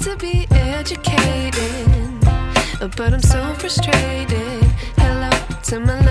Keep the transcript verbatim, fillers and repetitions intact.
to be educated, but I'm so frustrated. Hello to my